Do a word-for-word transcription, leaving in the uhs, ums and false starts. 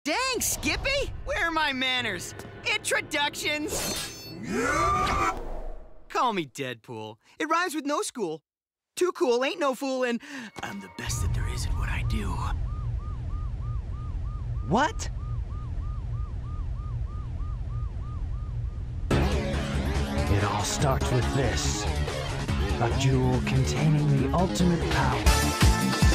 Dang, Skippy! Where are my manners? Introductions! Call me Deadpool. It rhymes with no school. Too cool, ain't no fool, and I'm the best that there is at what I do. What? It all starts with this. A jewel containing the ultimate power.